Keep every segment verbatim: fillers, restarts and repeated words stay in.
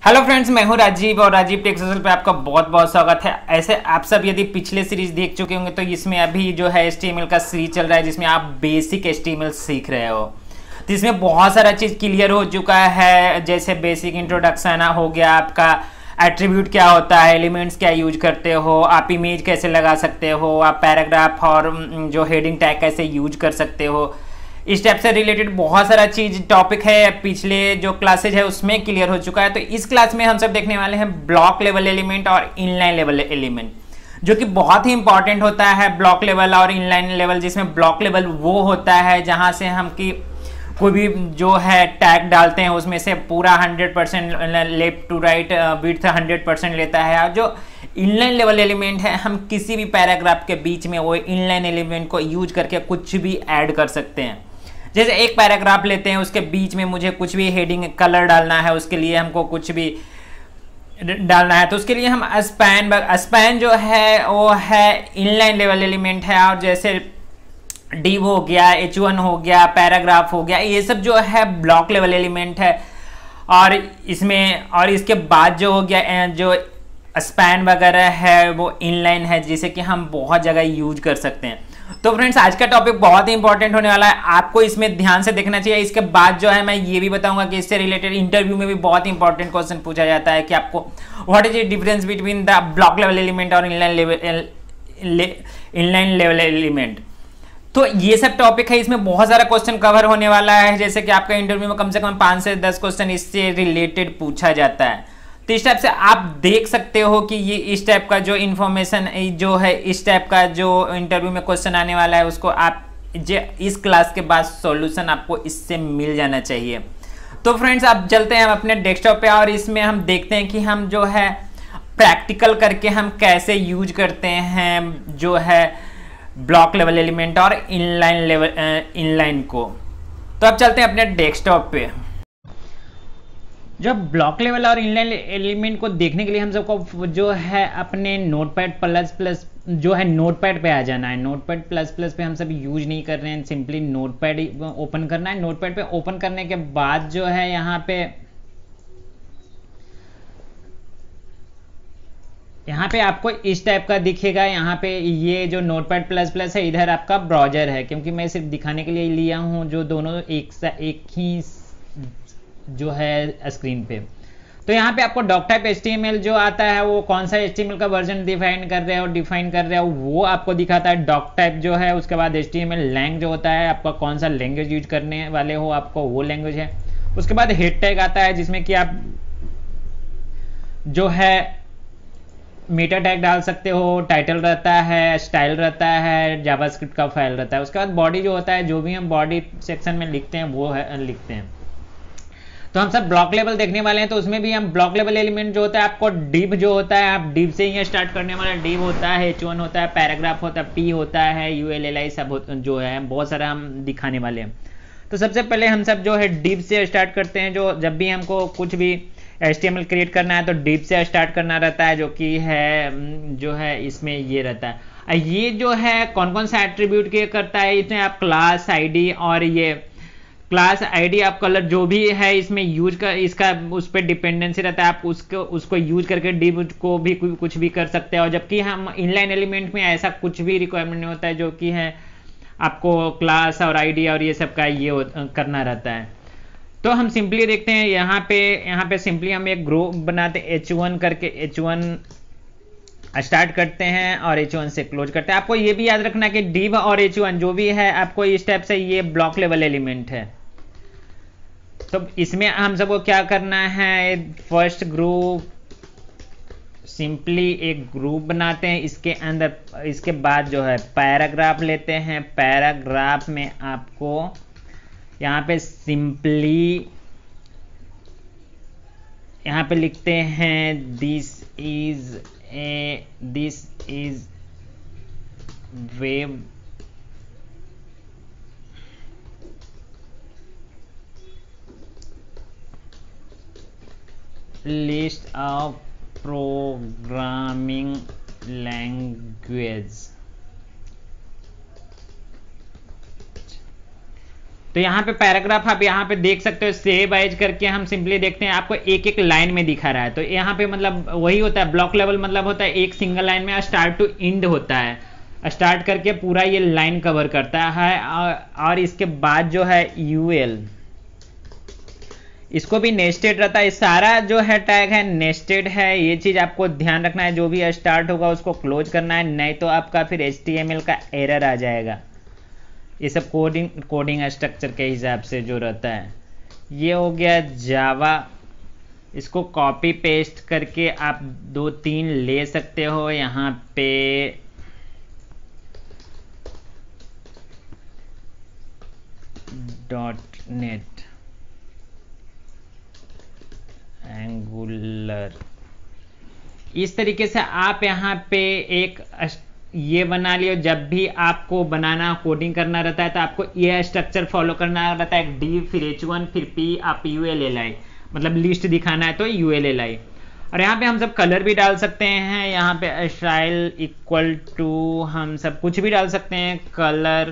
Hello friends, मैं हूं राजीव और राजीव टेक सोशल पे आपका बहुत बहुत स्वागत है। ऐसे आप सब यदि पिछले सीरीज देख चुके होंगे तो इसमें अभी जो है एच टी एम एल का सीरीज चल रहा है जिसमें आप basic H T M L सीख रहे हो। तो इसमें बहुत सारा चीज़ क्लियर हो चुका है, जैसे बेसिक इंट्रोडक्शन हो गया, आपका एट्रीब्यूट क्या होता है, एलिमेंट्स क्या यूज करते हो, आप इमेज कैसे लगा सकते हो, आप पैराग्राफ और जो हेडिंग टैग कैसे यूज कर सकते हो। इस टाइप से रिलेटेड बहुत सारा चीज टॉपिक है, पिछले जो क्लासेज है उसमें क्लियर हो चुका है। तो इस क्लास में हम सब देखने वाले हैं ब्लॉक लेवल एलिमेंट और इनलाइन लेवल एलिमेंट, जो कि बहुत ही इंपॉर्टेंट होता है। ब्लॉक लेवल और इनलाइन लेवल, जिसमें ब्लॉक लेवल वो होता है जहां से हम की कोई भी जो है टैग डालते हैं उसमें से पूरा hundred percent left to right width hundred percent लेता है। और जो इनलाइन लेवल एलिमेंट है, हम किसी भी पैराग्राफ के बीच में वो इनलाइन एलिमेंट को यूज करके कुछ भी ऐड कर सकते हैं। जैसे एक पैराग्राफ लेते हैं, उसके बीच में मुझे कुछ भी हेडिंग कलर डालना है, उसके लिए हमको कुछ भी डालना है, तो उसके लिए हम स्पैन स्पैन जो है वो है इनलाइन लेवल एलिमेंट है। और जैसे डिव हो गया, एच वन हो गया, पैराग्राफ हो गया, ये सब जो है ब्लॉक लेवल एलिमेंट है। और इसमें और इसके बाद जो हो गया जो स्पैन वगैरह है वो इनलाइन है, जिसे कि हम बहुत जगह यूज कर सकते हैं। तो फ्रेंड्स, आज का टॉपिक बहुत ही इंपॉर्टेंट होने वाला है, आपको इसमें ध्यान से देखना चाहिए। इसके बाद जो है मैं ये भी बताऊंगा कि इससे रिलेटेड इंटरव्यू में भी बहुत ही इंपॉर्टेंट क्वेश्चन पूछा जाता है कि आपको what is the difference between the block level element और inline level inline level element. तो ये सब टॉपिक है, इसमें बहुत सारा क्वेश्चन कवर होने वाला है। जैसे कि आपका इंटरव्यू में कम से कम पाँच से दस क्वेश्चन इससे रिलेटेड पूछा जाता है। तो इस टाइप से आप देख सकते हो कि ये इस टाइप का जो इन्फॉर्मेशन जो है, इस टाइप का जो इंटरव्यू में क्वेश्चन आने वाला है, उसको आप जो इस क्लास के बाद सॉल्यूशन आपको इससे मिल जाना चाहिए। तो फ्रेंड्स, आप चलते हैं हम अपने डेस्कटॉप पे और इसमें हम देखते हैं कि हम जो है प्रैक्टिकल करके हम कैसे यूज करते हैं जो है ब्लॉक लेवल एलिमेंट और इनलाइन लेवल इनलाइन को। तो अब चलते हैं अपने डेस्कटॉप पे। जो ब्लॉक लेवल और इनलाइन एलिमेंट को देखने के लिए हम सबको जो है अपने नोटपैड प्लस प्लस जो है नोटपैड पे आ जाना है। नोटपैड प्लस प्लस पे हम सब यूज नहीं कर रहे हैं, सिंपली नोटपैड ओपन करना है। नोटपैड पे ओपन करने के बाद जो है यहाँ पे यहाँ पे आपको इस टाइप का दिखेगा। यहाँ पे ये जो नोटपैड प्लस प्लस है, इधर आपका ब्राउजर है, क्योंकि मैं सिर्फ दिखाने के लिए लिया हूँ जो दोनों एक सा एक ही जो है स्क्रीन पे। तो यहाँ पे आपको doc type H T M L जो आता है, वो कौन सा एच टी एम एल का वर्जन डिफाइन कर रहे हो डिफाइन कर रहे हो वो आपको दिखाता है। डॉक टाइप जो है, उसके बाद H T M L lang जो होता है, आपका कौन सा लैंग्वेज यूज करने वाले हो, आपको वो लैंग्वेज है। उसके बाद हेड टैग आता है, जिसमें कि आप जो है मीटर टैग डाल सकते हो, टाइटल रहता है, स्टाइल रहता है, जावास्क्रिप्ट का फाइल रहता है। उसके बाद बॉडी जो होता है, जो भी हम बॉडी सेक्शन में लिखते हैं वो है लिखते हैं। तो हम सब ब्लॉक लेवल देखने वाले हैं, तो उसमें भी हम ब्लॉक लेवल एलिमेंट जो होता है, आपको डिव जो होता है, आप डिव से ही स्टार्ट करने वाला। डिव होता है, एच वन होता है, पैराग्राफ होता है, पी होता है, यू एल एल आई सब जो है बहुत सारा हम दिखाने वाले हैं। तो सबसे पहले हम सब जो है डिव से स्टार्ट करते हैं। जो जब भी हमको कुछ भी H T M L create करना है तो डिव से स्टार्ट करना रहता है, जो कि है जो है इसमें ये रहता है। ये जो है कौन कौन सा एट्रीब्यूट के करता है, इसमें आप क्लास आईडी और ये क्लास आईडी आप कलर जो भी है इसमें यूज कर, इसका उस पर डिपेंडेंसी रहता है। आप उसको उसको यूज करके डिव को भी कुछ भी कर सकते हो। जबकि हम इनलाइन एलिमेंट में ऐसा कुछ भी रिक्वायरमेंट नहीं होता है, जो कि है आपको क्लास और आईडी और ये सब का ये करना रहता है। तो हम सिंपली देखते हैं यहाँ पे यहाँ पे सिंपली हम एक ग्रुप बनाते हैं, एच वन करके एच वन स्टार्ट करते हैं और एच वन से क्लोज करते हैं। आपको ये भी याद रखना कि डिव और एच वन जो भी है, आपको इस टाइप से ये ब्लॉक लेवल एलिमेंट है। तो इसमें हम सबको क्या करना है, फर्स्ट ग्रुप सिंपली एक ग्रुप बनाते हैं, इसके अंदर इसके बाद जो है पैराग्राफ लेते हैं। पैराग्राफ में आपको यहाँ पे सिंपली यहाँ पे लिखते हैं this is a this is web list of programming language. तो यहाँ पे पैराग्राफ आप यहाँ पे देख सकते हो, सेव एज करके हम सिंपली देखते हैं, आपको एक एक लाइन में दिखा रहा है। तो यहाँ पे मतलब वही होता है, ब्लॉक लेवल मतलब होता है एक सिंगल लाइन में स्टार्ट टू एंड होता है, स्टार्ट करके पूरा ये लाइन कवर करता है। और इसके बाद जो है यूएल, इसको भी नेस्टेड रहता है, सारा जो है टैग है नेस्टेड है। ये चीज आपको ध्यान रखना है, जो भी स्टार्ट होगा उसको क्लोज करना है, नहीं तो आपका फिर एच टी एम एल का एरर आ जाएगा। ये सब कोडिंग कोडिंग स्ट्रक्चर के हिसाब से जो रहता है। ये हो गया जावा, इसको कॉपी पेस्ट करके आप दो तीन ले सकते हो। यहाँ पे डॉट नेट एंगुलर, इस तरीके से आप यहाँ पे एक ये बना लियो। जब भी आपको बनाना कोडिंग करना रहता है तो आपको ये स्ट्रक्चर फॉलो करना रहता है, डी फिर एच वन फिर पी, आप यू एल एल आई मतलब लिस्ट दिखाना है तो यू एल एल आई। और यहाँ पे हम सब कलर भी डाल सकते हैं, यहाँ पे स्टाइल इक्वल टू हम सब कुछ भी डाल सकते हैं, कलर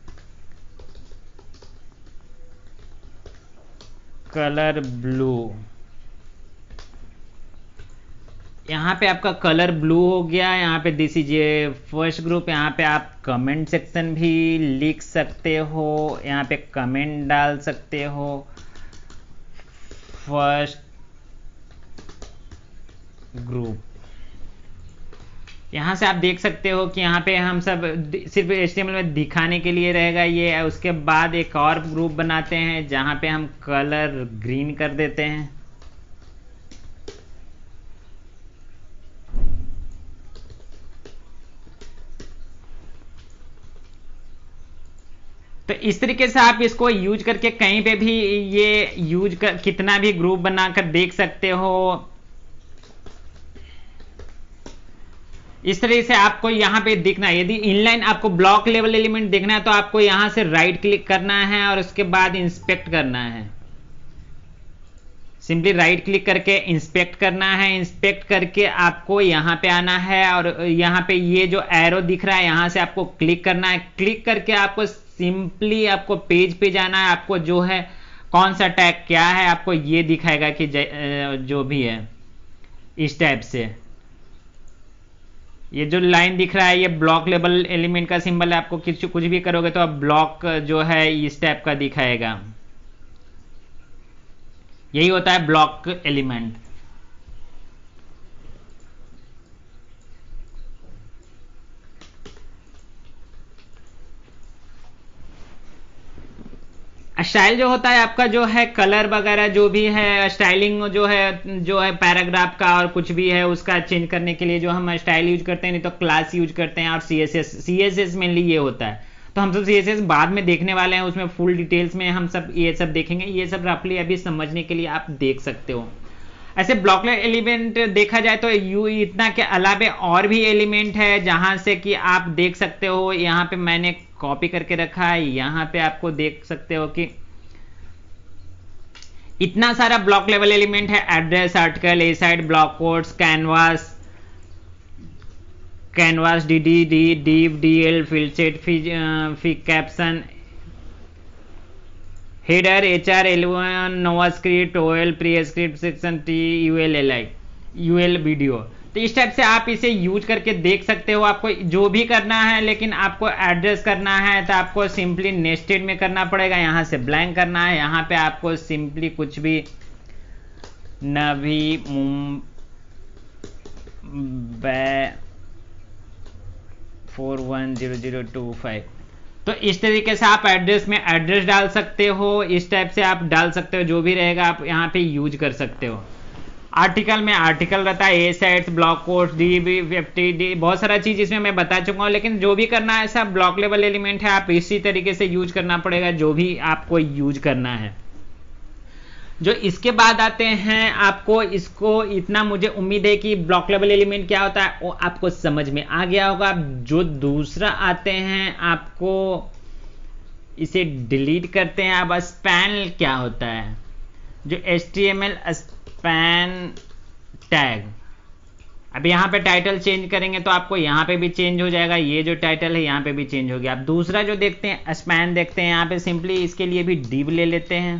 कलर ब्लू। यहाँ पे आपका कलर ब्लू हो गया। यहाँ पे this is a first group. यहाँ पे आप कमेंट सेक्शन भी लिख सकते हो, यहाँ पे कमेंट डाल सकते हो। फर्स्ट ग्रुप, यहाँ से आप देख सकते हो कि यहाँ पे हम सब सिर्फ एच टी एम एल में दिखाने के लिए रहेगा ये। उसके बाद एक और ग्रुप बनाते हैं जहाँ पे हम कलर ग्रीन कर देते हैं। तो इस तरीके से आप इसको यूज करके कहीं पे भी ये यूज कर कितना भी ग्रुप बनाकर देख सकते हो। इस तरीके से आपको यहां पे दिखना है। यदि इनलाइन आपको ब्लॉक लेवल एलिमेंट देखना है तो आपको यहां से राइट क्लिक करना है और उसके बाद इंस्पेक्ट करना है। सिंपली राइट क्लिक करके इंस्पेक्ट करना है। इंस्पेक्ट करके आपको यहां पे आना है और यहां पे ये जो एरो दिख रहा है यहां से आपको क्लिक करना है। क्लिक करके आपको सिंपली आपको पेज पे जाना है। आपको जो है कौन सा टैग क्या है आपको ये दिखाएगा कि जो भी है इस टाइप से। ये जो लाइन दिख रहा है ये ब्लॉक लेवल एलिमेंट का सिंबल है। आपको कुछ कुछ भी करोगे तो अब ब्लॉक जो है इस टाइप का दिखाएगा। यही होता है ब्लॉक एलिमेंट। स्टाइल जो होता है आपका जो है कलर वगैरह जो भी है, स्टाइलिंग जो है जो है पैराग्राफ का और कुछ भी है उसका चेंज करने के लिए जो हम स्टाइल यूज करते हैं, नहीं तो क्लास यूज करते हैं। और C S S C S S mainly ये होता है। तो हम सब सी एस एस बाद में देखने वाले हैं, उसमें फुल डिटेल्स में हम सब ये सब देखेंगे। ये सब रफली अभी समझने के लिए आप देख सकते हो। ऐसे ब्लॉक एलिमेंट देखा जाए तो यू इतना के अलावा और भी एलिमेंट है जहां से कि आप देख सकते हो। यहाँ पे मैंने कॉपी करके रखा है, यहाँ पे आपको देख सकते हो कि इतना सारा ब्लॉक लेवल एलिमेंट है। Address, article, aside, block codes, canvas canvas, D D D div, D L, field set, fig caption, header, H R, L one, nova script, O L, pre script, section T, U L L I, U L video. तो इस type से आप इसे use करके देख सकते हो। आपको जो भी करना है, लेकिन आपको एड्रेस करना है तो आपको सिंपली नेस्टेड में करना पड़ेगा। यहाँ से ब्लैंक करना है। यहाँ पे आपको सिंपली कुछ भी Navi Mumbai four one zero zero two five. तो इस तरीके से आप एड्रेस में एड्रेस डाल सकते हो। इस टाइप से आप डाल सकते हो, जो भी रहेगा आप यहाँ पे यूज कर सकते हो। आर्टिकल में आर्टिकल रहता है, a sets, block codes, D B fifty D, बहुत सारा चीज इसमें मैं बता चुका हूँ। लेकिन जो भी करना है सब ब्लॉक लेवल एलिमेंट है, आप इसी तरीके से यूज करना पड़ेगा जो भी आपको यूज करना है। जो इसके बाद आते हैं, आपको इसको इतना मुझे उम्मीद है कि ब्लॉक लेवल एलिमेंट क्या होता है वो आपको समझ में आ गया होगा। जो दूसरा आते हैं, आपको इसे डिलीट करते हैं। अब स्पैन क्या होता है, जो H T M L span tag, अब यहाँ पे टाइटल चेंज करेंगे तो आपको यहाँ पे भी चेंज हो जाएगा, ये जो टाइटल है यहाँ पे भी चेंज हो गया। अब दूसरा जो देखते हैं स्पैन देखते हैं, यहाँ पे सिंपली इसके लिए भी डिव ले लेते हैं।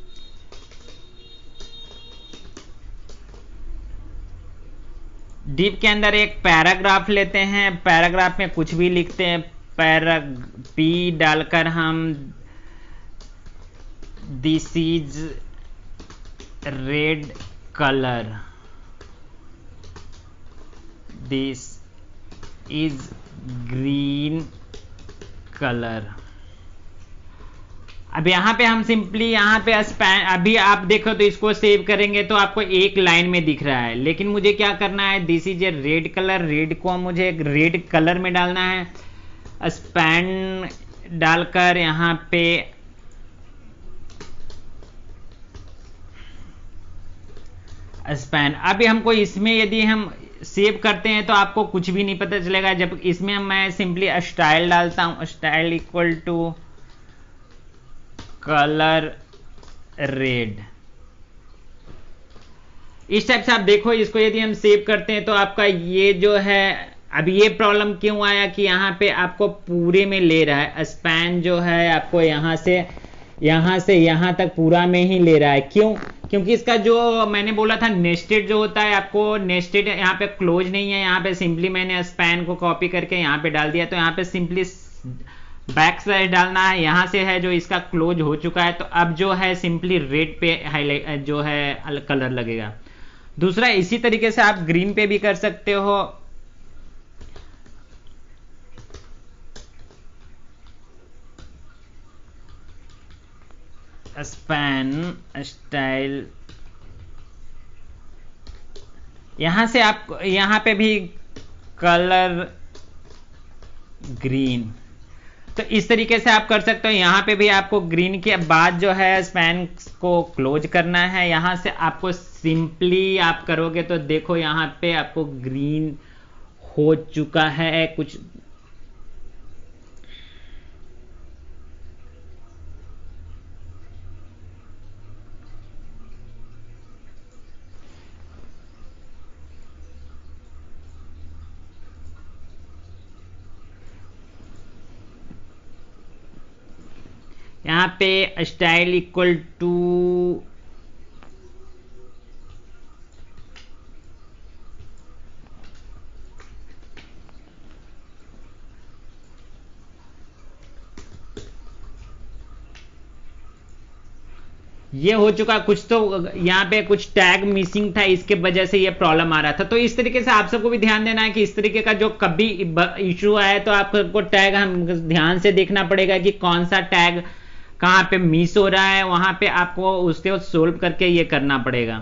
डिव के अंदर एक पैराग्राफ लेते हैं, पैराग्राफ में कुछ भी लिखते हैं, पैरा पी डालकर हम this is red colour, this is green colour. अब यहाँ पे हम सिंपली यहाँ पे स्पैन, अभी आप देखो तो इसको सेव करेंगे तो आपको एक लाइन में दिख रहा है, लेकिन मुझे क्या करना है, this is a red colour, red को मुझे एक रेड कलर में डालना है। स्पैन डालकर यहाँ पे स्पैन, अभी हमको इसमें यदि हम सेव करते हैं तो आपको कुछ भी नहीं पता चलेगा। जब इसमें मैं सिंपली स्टाइल डालता हूं, style equal to colour red, इस टाइप से आप देखो इसको यदि हम सेव करते हैं तो आपका ये जो है, अब ये प्रॉब्लम क्यों आया कि यहाँ पे आपको पूरे में ले रहा है, स्पैन जो है आपको यहाँ से यहाँ से यहाँ तक पूरा में ही ले रहा है। क्यों? क्योंकि इसका जो मैंने बोला था नेस्टेड जो होता है, आपको नेस्टेड यहाँ पे क्लोज नहीं है, यहाँ पे सिंपली मैंने स्पैन को कॉपी करके यहाँ पे डाल दिया, तो यहाँ पे सिंपली बैक स्लैश डालना है, यहाँ से है जो इसका क्लोज हो चुका है, तो अब जो है सिंपली रेड पे हाईलाइट जो है कलर लगेगा। दूसरा इसी तरीके से आप ग्रीन पे भी कर सकते हो। स्पैन स्टाइल, यहां से आप यहां पे भी कलर ग्रीन, तो इस तरीके से आप कर सकते हो। यहां पे भी आपको ग्रीन के बाद जो है स्पैन को क्लोज करना है, यहां से आपको सिंपली आप करोगे तो देखो यहां पे आपको ग्रीन हो चुका है कुछ। यहाँ पे स्टाइल इक्वल टू ये हो चुका कुछ, तो यहाँ पे कुछ टैग मिसिंग था, इसके वजह से ये प्रॉब्लम आ रहा था। तो इस तरीके से आप सबको भी ध्यान देना है कि इस तरीके का जो कभी इशू आए तो आपको टैग हम ध्यान से देखना पड़ेगा कि कौन सा टैग कहाँ पे मिस हो रहा है, वहां पे आपको उसके सोल्व करके ये करना पड़ेगा।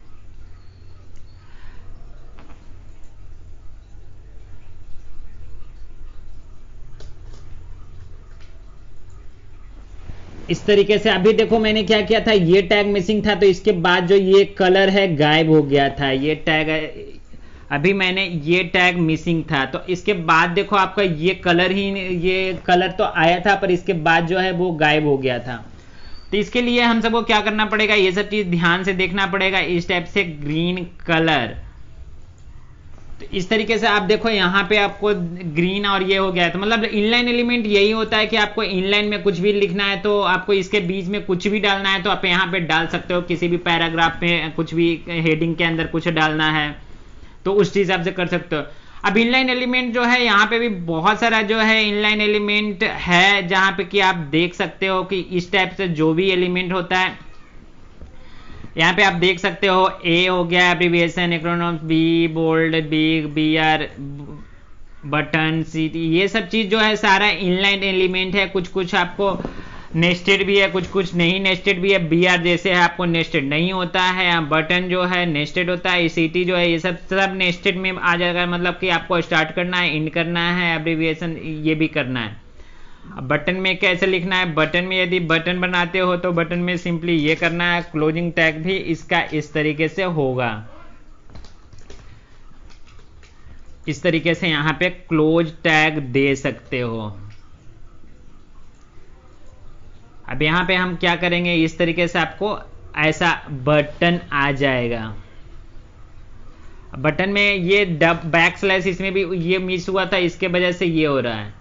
इस तरीके से अभी देखो मैंने क्या किया था, ये टैग मिसिंग था तो इसके बाद जो ये कलर है गायब हो गया था, ये टैग अभी मैंने ये टैग मिसिंग था तो इसके बाद देखो आपका ये कलर ही, ये कलर तो आया था पर इसके बाद जो है वो गायब हो गया था। तो इसके लिए हम सबको क्या करना पड़ेगा, ये सब चीज ध्यान से देखना पड़ेगा। इस टाइप से ग्रीन कलर, तो इस तरीके से आप देखो यहाँ पे आपको ग्रीन और ये हो गया है। तो मतलब इनलाइन एलिमेंट यही होता है कि आपको इनलाइन में कुछ भी लिखना है तो आपको इसके बीच में कुछ भी डालना है तो आप यहाँ पे डाल सकते हो। किसी भी पैराग्राफ में कुछ भी हेडिंग के अंदर कुछ डालना है तो उस हिसाब से कर सकते हो। अब इनलाइन एलिमेंट जो है यहाँ पे भी बहुत सारा जो है इनलाइन एलिमेंट है, जहाँ पे कि आप देख सकते हो कि इस टाइप से जो भी एलिमेंट होता है यहाँ पे आप देख सकते हो। ए हो गया abbreviation, acronyms, B bold, big, B R, button, C, ये सब चीज जो है सारा इनलाइन एलिमेंट है। कुछ कुछ आपको नेस्टेड भी है, कुछ कुछ नहीं नेस्टेड भी है। बी आर जैसे है आपको नेस्टेड नहीं होता है, बटन जो है नेस्टेड होता है, सी टी जो है ये सब सब नेस्टेड में आ जाएगा। मतलब कि आपको स्टार्ट करना है, एंड करना है, एब्रिविएशन ये भी करना है। अब बटन में कैसे लिखना है, बटन में यदि बटन बनाते हो तो बटन में सिंपली ये करना है। क्लोजिंग टैग भी इसका इस तरीके से होगा, इस तरीके से यहाँ पे क्लोज टैग दे सकते हो। अब यहाँ पे हम क्या करेंगे, इस तरीके से आपको ऐसा बटन आ जाएगा। बटन में ये डब बैक स्लैश इसमें भी ये मिस हुआ था, इसके वजह से ये हो रहा है।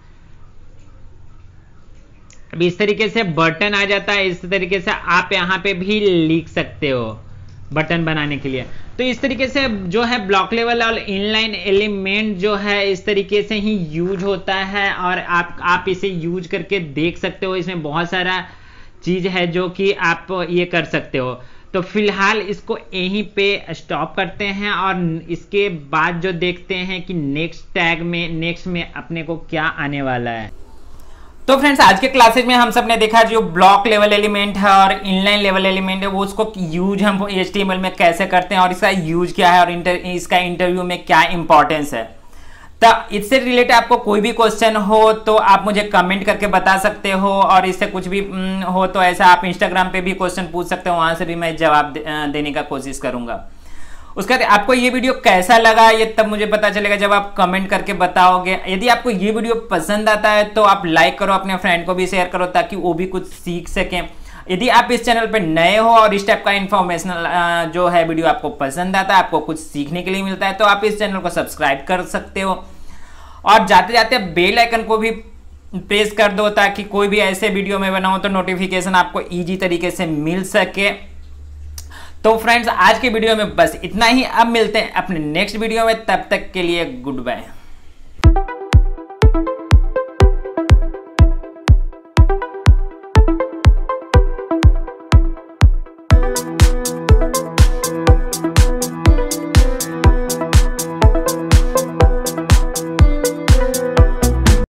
अब इस तरीके से बटन आ जाता है, इस तरीके से आप यहाँ पे भी लिख सकते हो बटन बनाने के लिए। तो इस तरीके से जो है ब्लॉक लेवल और इनलाइन एलिमेंट जो है इस तरीके से ही यूज होता है, और आप आप इसे यूज करके देख सकते हो। इसमें बहुत सारा चीज है जो कि आप ये कर सकते हो। तो फिलहाल इसको यहीं पे स्टॉप करते हैं और इसके बाद जो देखते हैं कि नेक्स्ट टैग में नेक्स्ट में अपने को क्या आने वाला है। तो फ्रेंड्स, आज के क्लासेज में हम सब ने देखा जो ब्लॉक लेवल एलिमेंट है और इनलाइन लेवल एलिमेंट है वो उसको यूज हम एचटीएमएल में कैसे करते हैं और इसका यूज क्या है और इंटर, इसका इंटरव्यू में क्या इंपॉर्टेंस है। तो इससे रिलेटेड आपको कोई भी क्वेश्चन हो तो आप मुझे कमेंट करके बता सकते हो, और इससे कुछ भी हो तो ऐसा आप इंस्टाग्राम पे भी क्वेश्चन पूछ सकते हो, वहां से भी मैं जवाब दे, देने का कोशिश करूंगा। उसके बाद आपको ये वीडियो कैसा लगा ये तब मुझे पता चलेगा जब आप कमेंट करके बताओगे। यदि आपको ये वीडियो पसंद आता है तो आप लाइक करो, अपने फ्रेंड को भी शेयर करो ताकि वो भी कुछ सीख सकें। यदि आप इस चैनल पर नए हो और इस टाइप का इंफॉर्मेशनल जो है वीडियो आपको पसंद आता है, आपको कुछ सीखने के लिए मिलता है, तो आप इस चैनल को सब्सक्राइब कर सकते हो और जाते जाते बेल आइकन को भी प्रेस कर दो ताकि कोई भी ऐसे वीडियो में बनाऊं तो नोटिफिकेशन आपको इजी तरीके से मिल सके। तो फ्रेंड्स, आज के वीडियो में बस इतना ही। अब मिलते हैं अपने नेक्स्ट वीडियो में, तब तक के लिए गुड बाय।